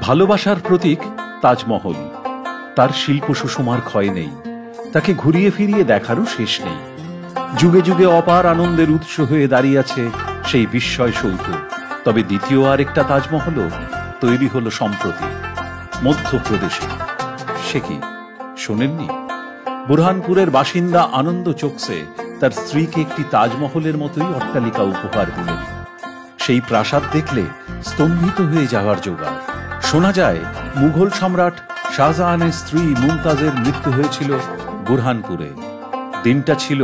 ভালোবাসার প্রতীক তাজমহল। তার শিল্প সুষমার ক্ষয় নেই, তাকে ঘুরিয়ে ফিরিয়ে দেখারও শেষ নেই। যুগে যুগে অপার আনন্দের উৎস হয়ে দাঁড়িয়ে আছে সেই বিস্ময় সৌধ। তবে দ্বিতীয় আরেকটা তাজমহলও তৈরি হলো সম্প্রতি মধ্যপ্রদেশে। সে কি শোনেননি? বুরহানপুরের বাসিন্দা আনন্দ চোকসে তার স্ত্রীকে একটি তাজমহলের মতোই অট্টালিকা উপহার দিলেন। সেই প্রাসাদ দেখলে স্তম্ভিত হয়ে যাওয়ার জোগাড়। শোনা যায় মুঘল সম্রাট শাহজাহানের স্ত্রী মুমতাজের মৃত্যু হয়েছিল বুরহানপুরে। দিনটা ছিল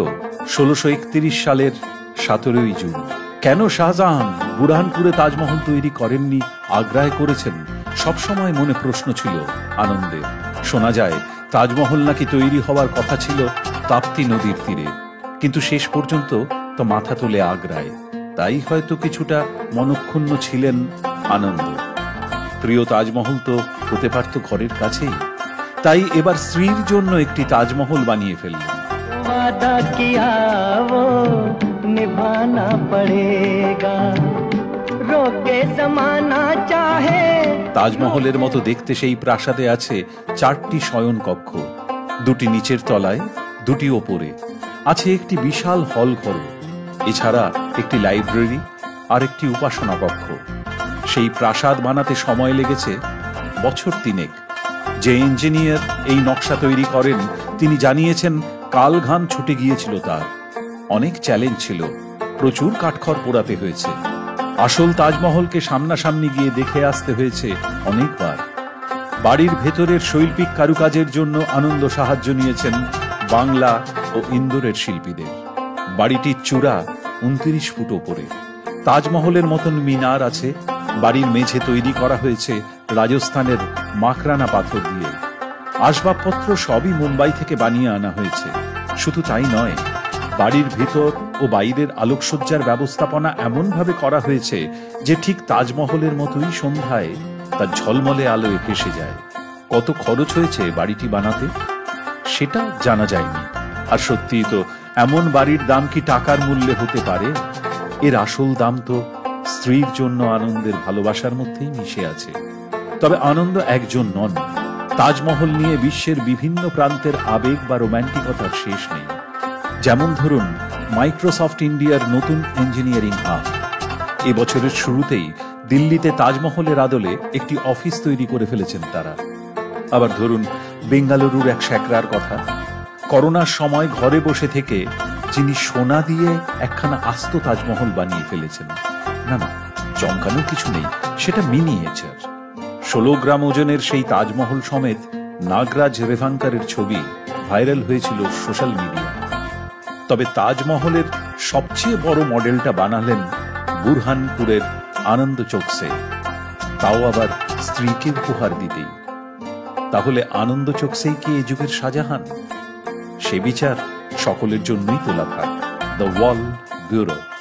1631 সালের 17 জুন। কেন শাহজাহান বুরহানপুরে তাজমহল তৈরি করেননি, আগ্রায় করেছেন, সবসময় মনে প্রশ্ন ছিল আনন্দের। শোনা যায় তাজমহল নাকি তৈরি হওয়ার কথা ছিল তাপ্তি নদীর তীরে, কিন্তু শেষ পর্যন্ত তো মাথা তুলে আগ্রায়। তাই হয়তো কিছুটা মনক্ষুণ্ণ ছিলেন আনন্দ। প্রিয় তাজমহল তো হতে পারত ঘরের কাছেই। তাই এবার স্ত্রীর জন্য একটি তাজমহল বানিয়ে ফেললেন। वादा किया वो निभाना पड़ेगा, रोके जमाना चाहे। তাজমহলের মতো দেখতে সেই প্রাসাদে আছে 4টি শয়ন কক্ষ, 2টি নিচের তলায়, 2টি ওপরে। আছে একটি বিশাল হল ঘর, এছাড়া একটি লাইব্রেরি আর একটি উপাসনা কক্ষ। সেই প্রাসাদ বানাতে সময় লেগেছে বছর 3। যে ইঞ্জিনিয়ার এই নকশা তৈরি করেন তিনি জানিয়েছেন কাল ঘাম ছুটে গিয়েছিল তার। অনেক চ্যালেঞ্জ ছিল, প্রচুর কাঠখড় পোড়াতে হয়েছে। আসল তাজমহলকে সামনাসামনি গিয়ে দেখে আসতে হয়েছে অনেকবার। বাড়ির ভেতরের শৈল্পিক কারুকাজের জন্য আনন্দ সাহায্য নিয়েছেন বাংলা ও ইন্দোরের শিল্পীদের। বাড়িটির চূড়া 29 ফুট ওপরে। তাজমহলের মতন মিনার আছে। বাড়ির মেঝে তৈরি করা হয়েছে রাজস্থানের মাকরানা পাথর দিয়ে। আসবাবপত্র সবই মুম্বাই থেকে বানিয়ে আনা হয়েছে। শুধু তাই নয়, বাড়ির ভিতর ও বাইরের আলোকসজ্জার ব্যবস্থাপনা এমনভাবে করা হয়েছে যে ঠিক তাজমহলের মতোই সন্ধ্যায় তার ঝলমলে আলোয় ভেসে যায়। কত খরচ হয়েছে বাড়িটি বানাতে সেটা জানা যায়নি। আর সত্যিই তো এমন বাড়ির দাম কি টাকার মূল্যে হতে পারে? এর আসল দাম তো স্ত্রীর জন্য আনন্দের ভালোবাসার মধ্যেই মিশে আছে। তবে আনন্দ একজন নন। তাজমহল নিয়ে বিশ্বের বিভিন্ন প্রান্তের আবেগ বা রোম্যান্টিকতার শেষ নেই। যেমন ধরুন মাইক্রোসফট ইন্ডিয়ার নতুন ইঞ্জিনিয়ারিং হাব। এবছরের শুরুতেই দিল্লিতে তাজমহলের আদলে একটি অফিস তৈরি করে ফেলেছেন তারা। আবার ধরুন বেঙ্গালুরুর এক শ্যাকরার কথা। করোনার সময় ঘরে বসে থেকে যিনি সোনা দিয়ে একখানা আস্ত তাজমহল বানিয়ে ফেলেছেন। না না, চমকানো কিছু নেই, সেটা মিনিয়েচার। 16 গ্রাম ওজনের সেই তাজমহল সমেত নাগরাজ রেভাঙ্কারের ছবি ভাইরাল হয়েছিল সোশ্যাল মিডিয়া। তবে তাজমহলের সবচেয়ে বড় মডেলটা বানালেন বুরহানপুরের আনন্দ চোকসে, তাও আবার স্ত্রীকে উপহার দিতেই। তাহলে আনন্দ চোকসেই কি এ যুগের শাহজাহান? সে বিচার সকলের জন্যই তোলা থাক। The Wall bureau.